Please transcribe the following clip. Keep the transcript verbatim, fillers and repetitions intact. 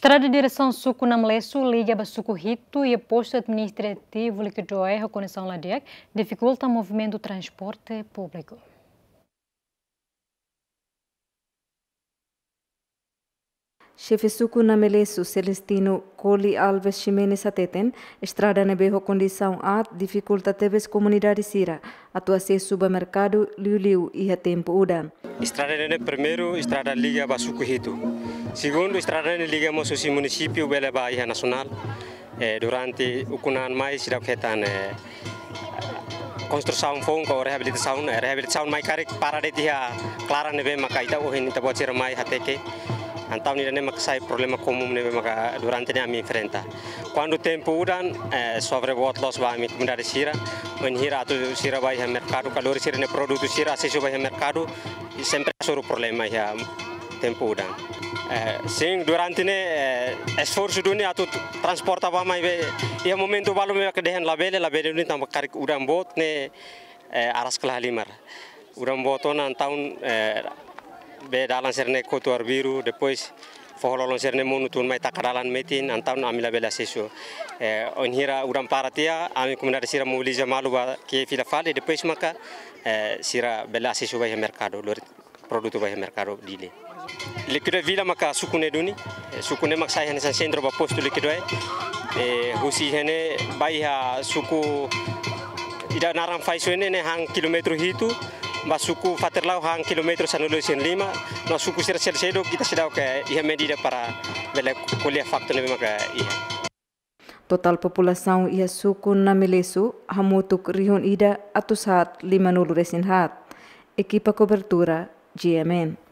Estrada de direção suco na Mlesu liga para suco Rito e o posto administrativo liquidou a conexão Ladec dificulta o movimento do transporte público. Chefe suco na Mlesu Celestino Coli Alves Ximenes Ateten, estrada na berro condição A dificulta teves comunidade Sira, atua se supermercado Liu Liu e a tempo udan. Estrada ne primeiro estrada liga para suco Rito. Segundo, estrada ne liga ao seu município bela Bahia Nacional. Eh, durante o kunan mais sida ketan eh, construção fong ko reabilitação eh, reabilitação mai kare para de dia clara nebe maka ita o hin ita buat sira mai hateke. Então ni ne maka sai problema comum nebe maka durante ne ami enfrenta. Quando tempo udan eh, sobre bot los ba mi comunidade sira, menhira atu sira vai ha mercado calor sira ne produto sira acesso vai ha mercado e sempre soro problema ya tempo udan. Eh, sim, durante ne eh, esforço dunia atu transporta ba mai be ia momento balu me kedehen labele labele ni tambah karik udang bot ne eh, aras kelah limar udang botona tahun eh, be dalan serne kotor biru depois fohololon serne monutun mai takadalan metin antaun amila bela sesu eh, onhira udang paratia ami komunidade sira mobiliza malu ba ke fila fale depois maka eh, sira bela sesu ba mercado lor produto ba mercado dile. Liquido vila maka sukune duni sukune mak sai hene centro ba posto liquido e husi hene bai ha suku ida narang faiso ne hang kilometro hitu ba suku faterlau hang kilometro sanulo sen lima no suku sira sel sedo kita sidau ke ia medida para bela kuliah fakto ne maka ia total população ia suku na Mlesu hamutuk rihon ida atu saat lima nulu resin hat equipa cobertura G M N.